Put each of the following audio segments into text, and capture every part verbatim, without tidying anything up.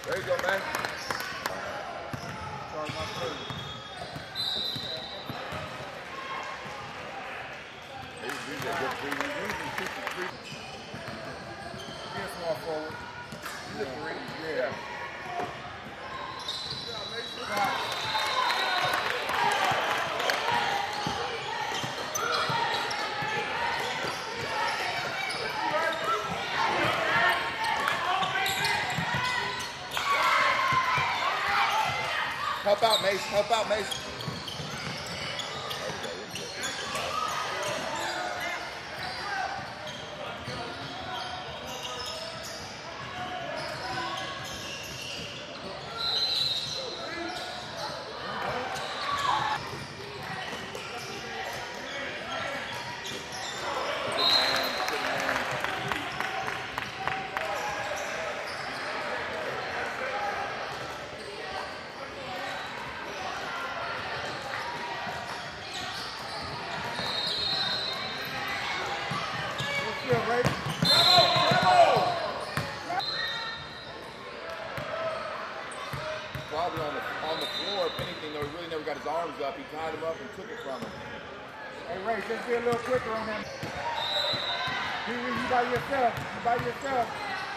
There you go, man. Sorry, my food. Hey, these are good three. We usually shoot the three. Be a small forward. These are three. Yeah. Yeah. Help out, Mace. Help out, Mace. Good, right? Probably on the on the floor. If anything, though, he really never got his arms up. He tied him up and took it from him. Hey, Ray, just be a little quicker on that. You, you by yourself. You by yourself.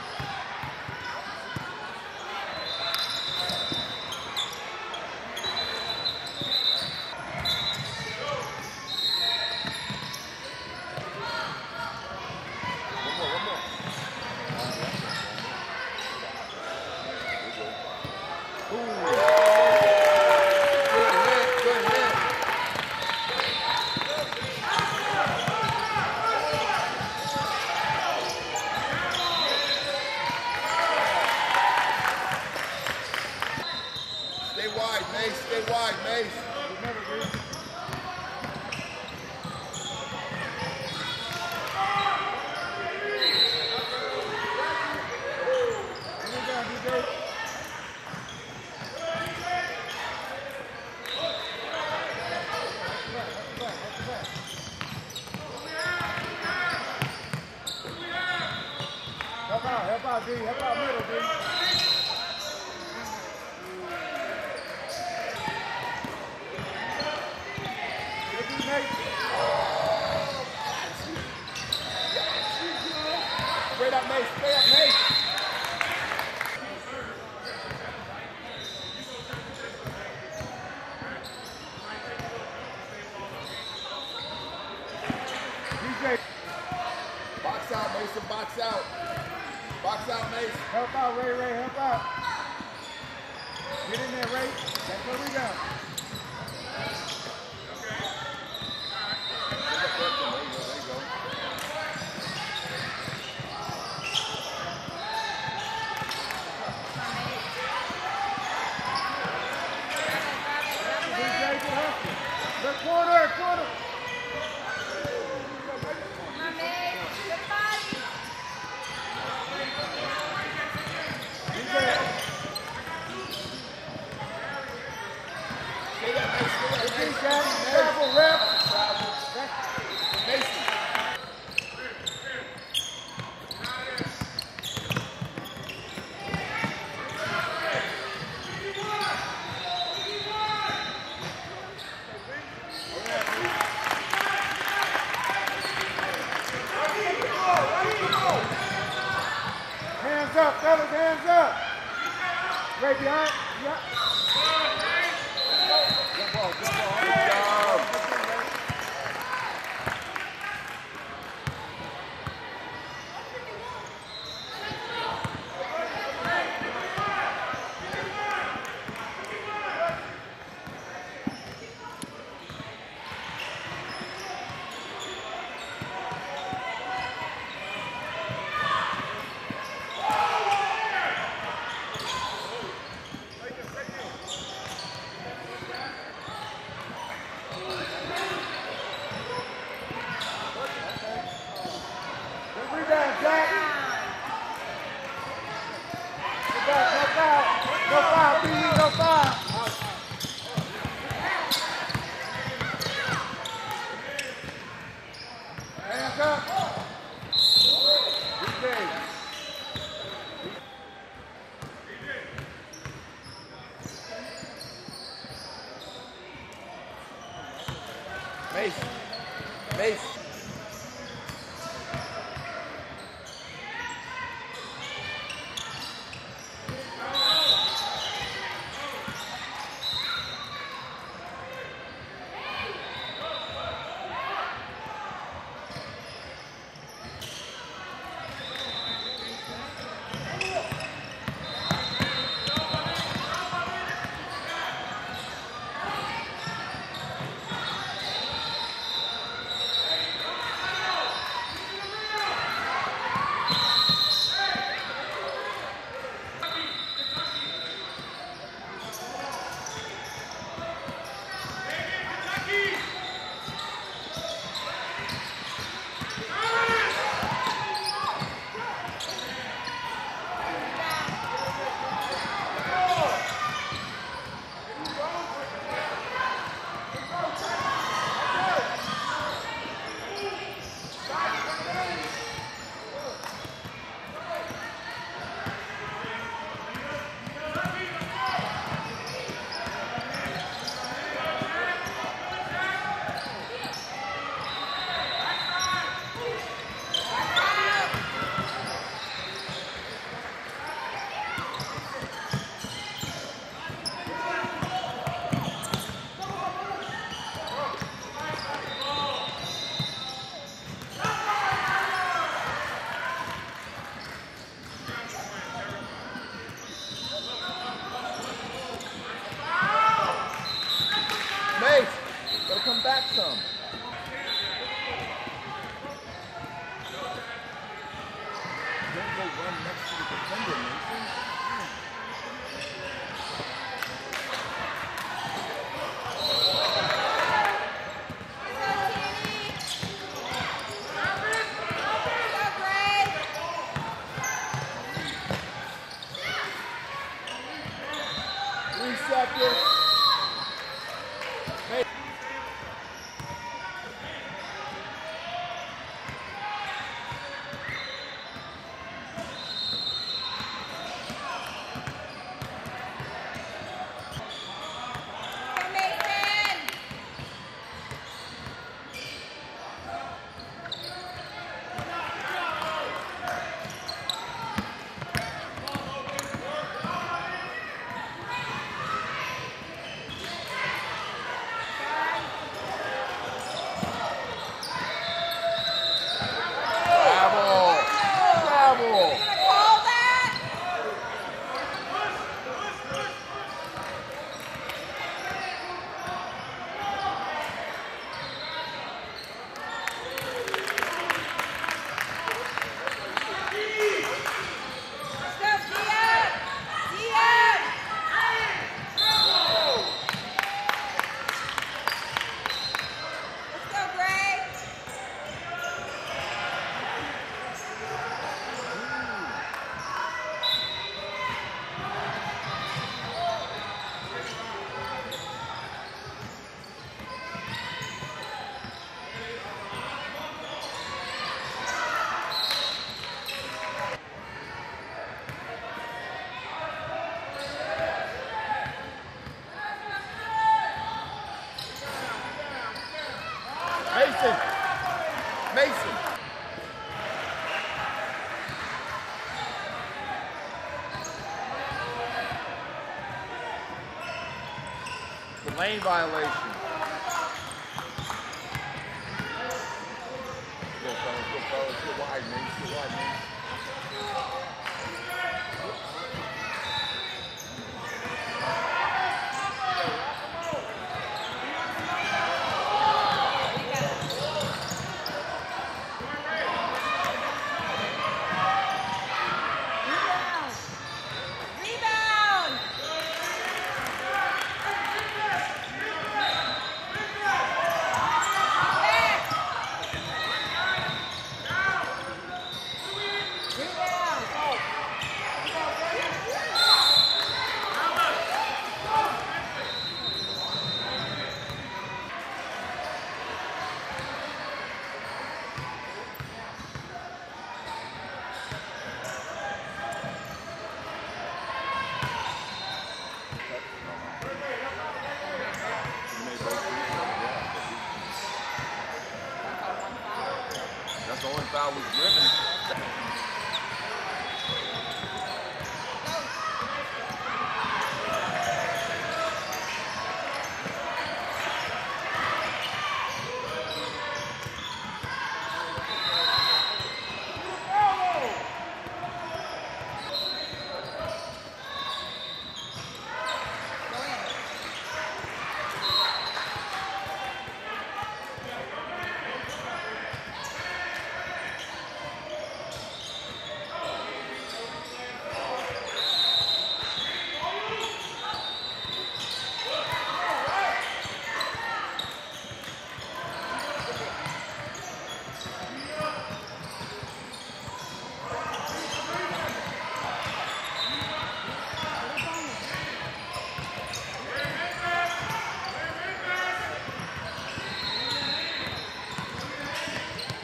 Stay wide, Mace. Stay wide, Mace. Remember, dude. Bring it down, D J. Help out, help out, D. Help out middle, D. Straight up, Mace. Straight up, Mace. D J. Box out, Mason. Box out. Box out, Mace. Help out, Ray, Ray, help out. Get in there, Ray. That's where we go. There you go. There you go. D J, get hustle. The corner, corner. D J. Stay there, Mace. Stay there, D Mace. J, travel, rep. Mason. Hands up, fellas, hands up. Ray behind. Yeah. Good ball, good ball. Good job. Mace. Mace, gotta come back some. Don't go run next to the defender, Mason. Three seconds. Mason! Mason! The lane violation. Go fellas, go fellas, get wide, Mace, get wide, Mace.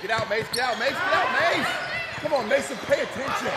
Get out, Mace. Get out, Mace. Get out, Mace. Come on, Mason, pay attention.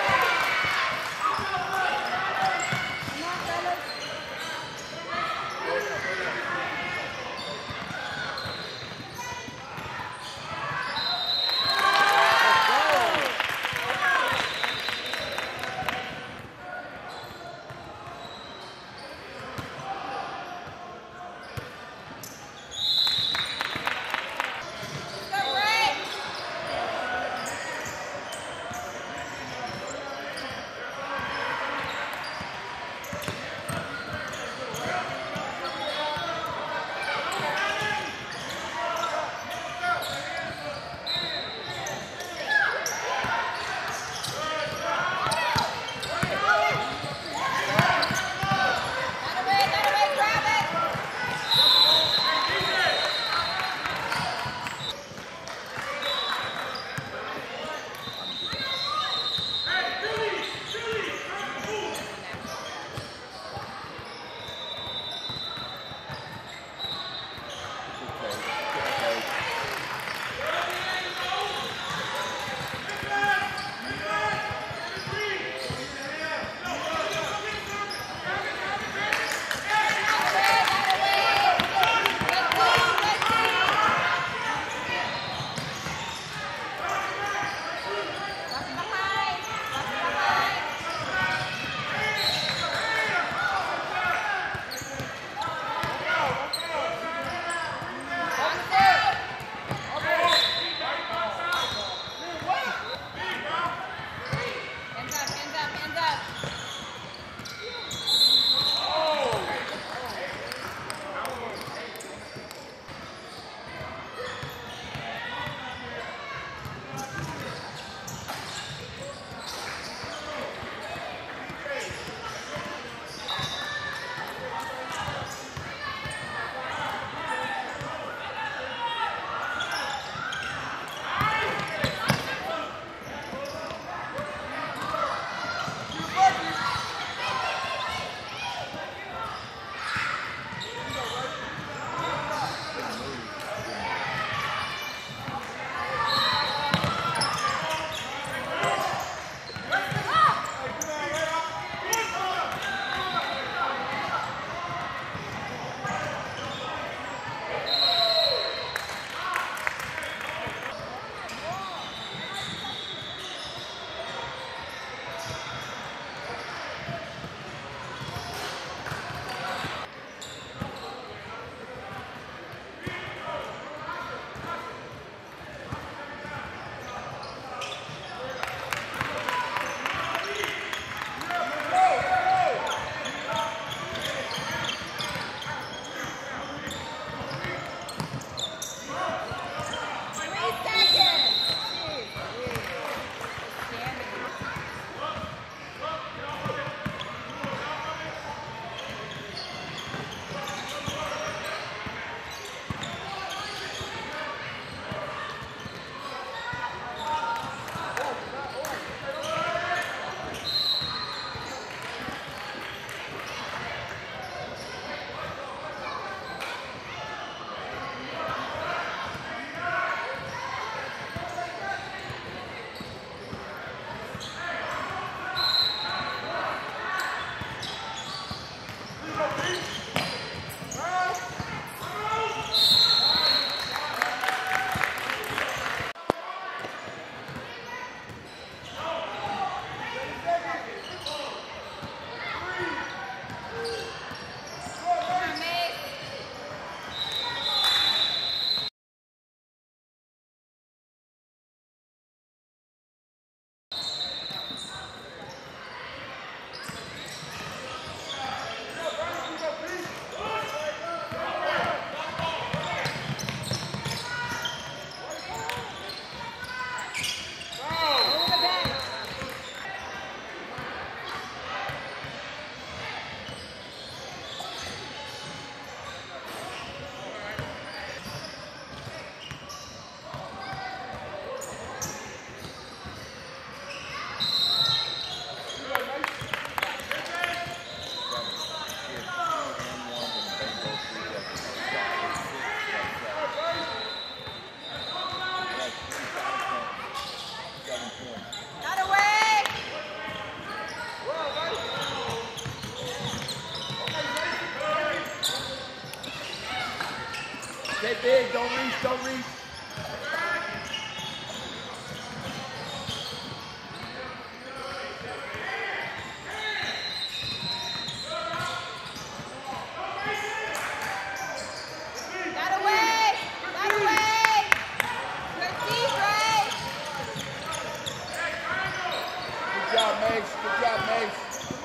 Stay big, don't reach, don't reach. That away! That away! Good deep, Ray! Good job, Mace. Good job, Mace.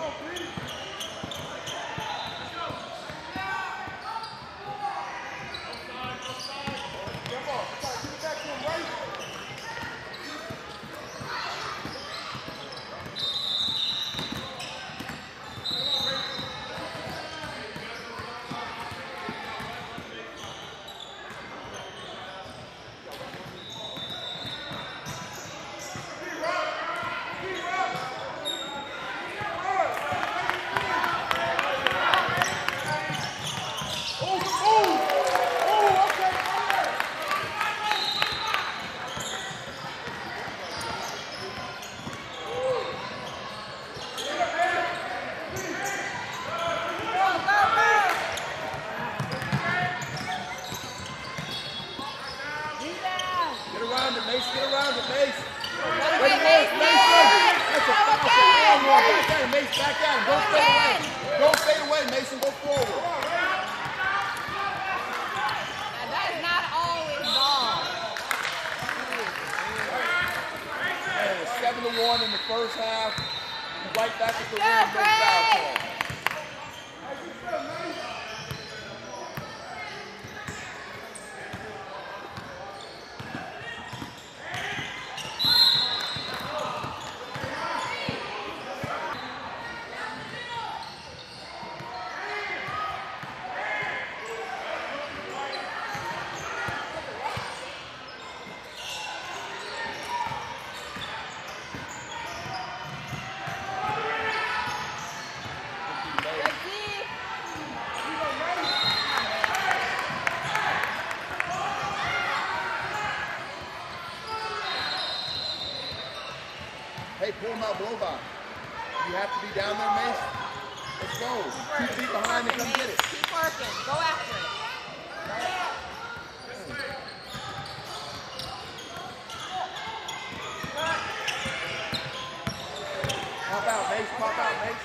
One in the first half, right back at the rim, no foul call. Hey, pull him out, blow by. You have to be down there, Mace. Let's go. Two feet behind and come get it. Keep working. Go after it. Pop out, Mace. Pop out, Mace.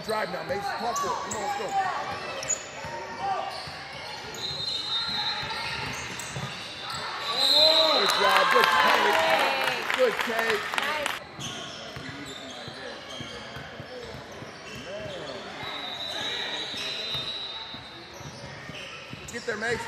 drive now, Mace. Talk to it. Come on, let's go. Good job. Good take. Good take. Nice. Get there, Mace.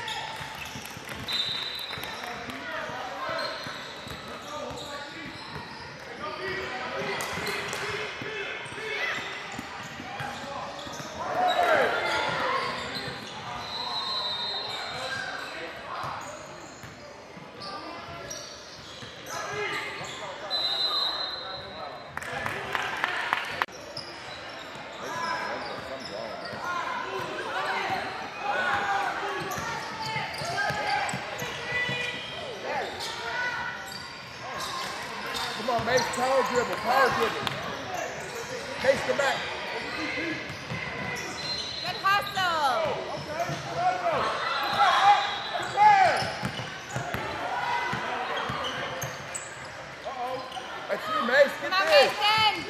Come on, Mace, power dribble, power dribble. Mace, come back. Good hustle. That's you, Mace. Get Come on, this. Mason.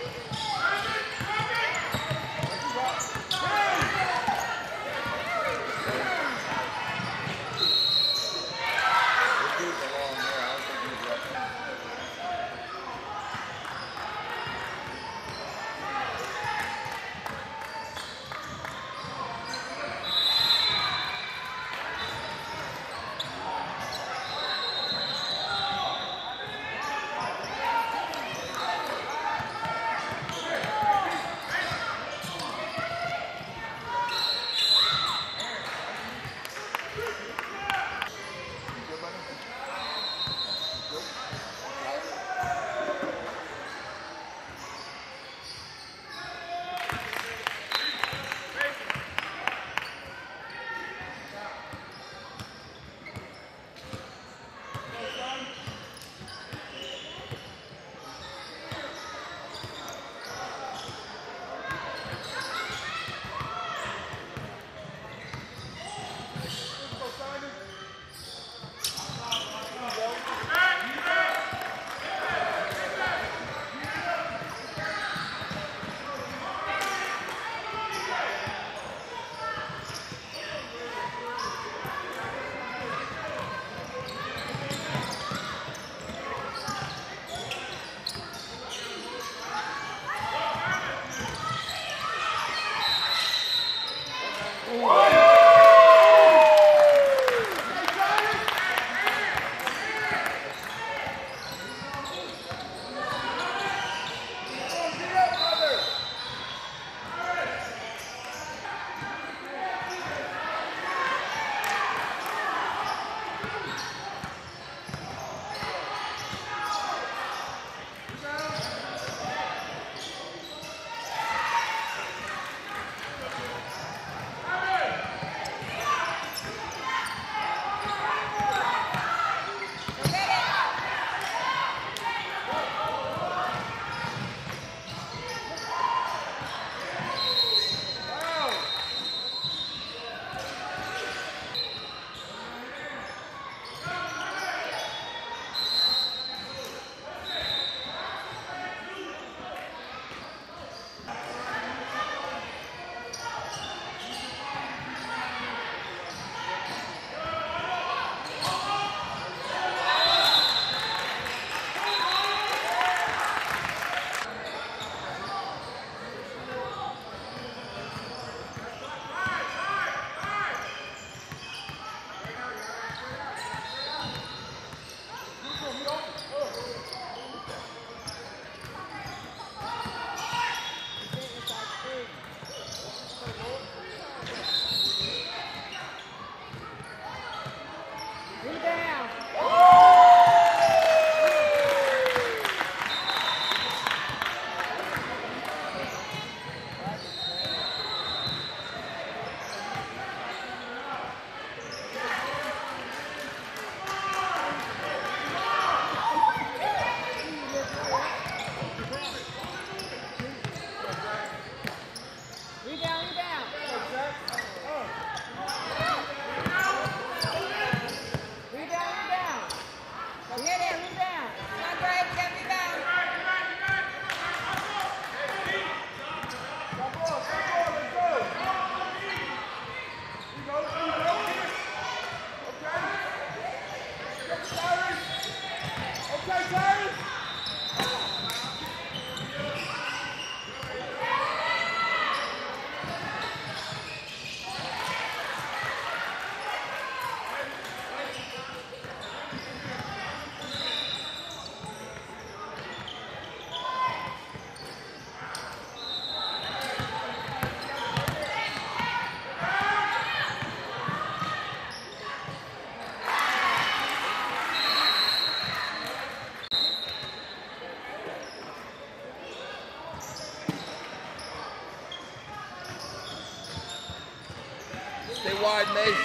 Stay wide, Mace.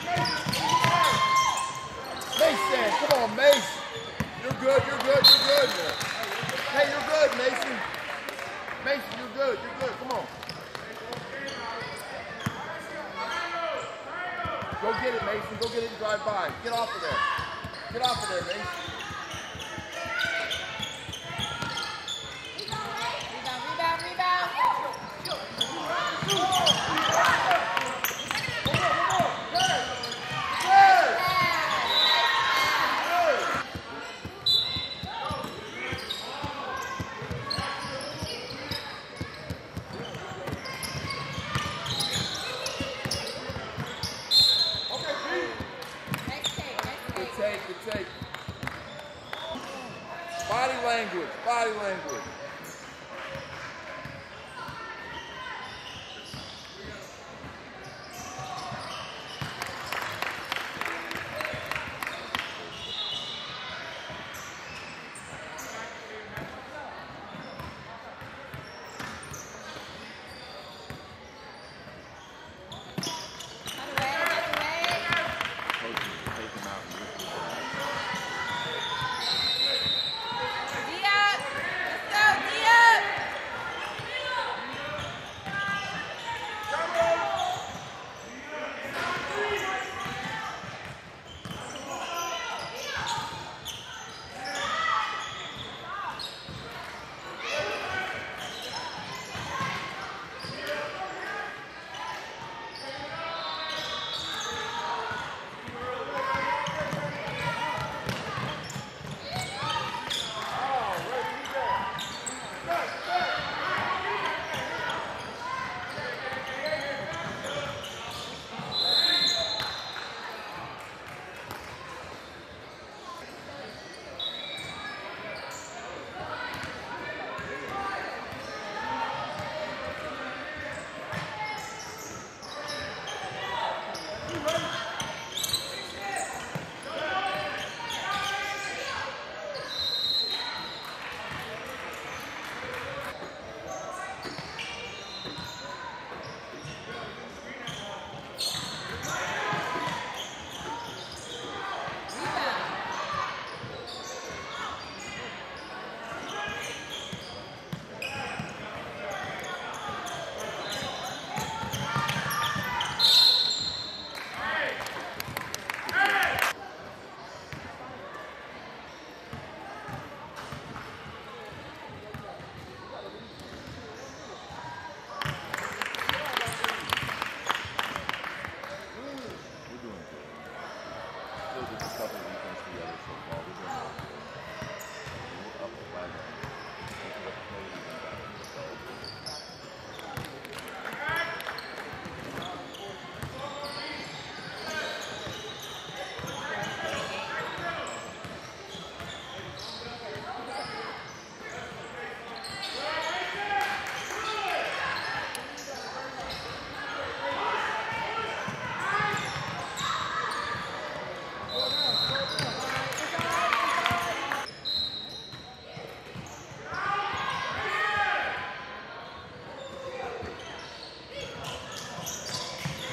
Mace, stand. Come on, Mace. You're good, you're good, you're good. Hey, you're good, Mason. Mason, you're good, you're good. Come on. Go get it, Mason. Go get it and drive by. Get off of there. Get off of there, Mason. Rebound, rebound, rebound. Take, good take. Body language, body language.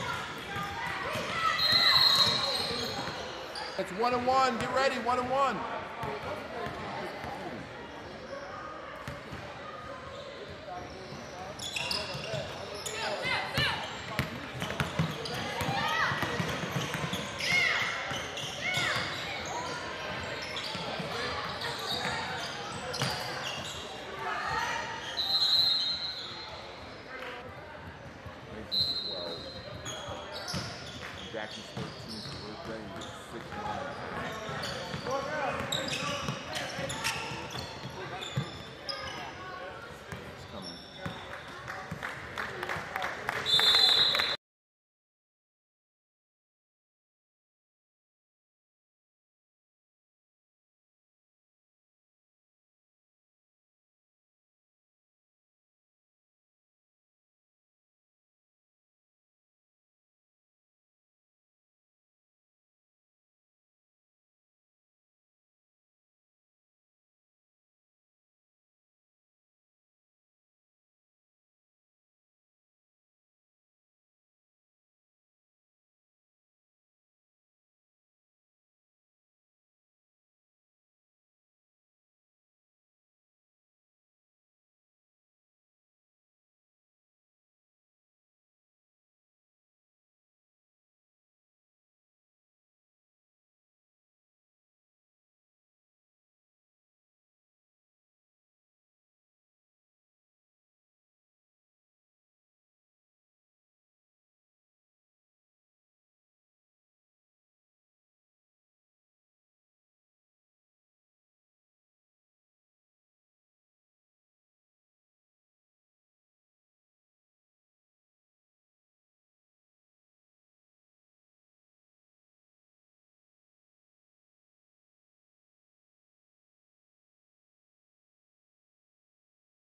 It's one and one. Get ready, one and one.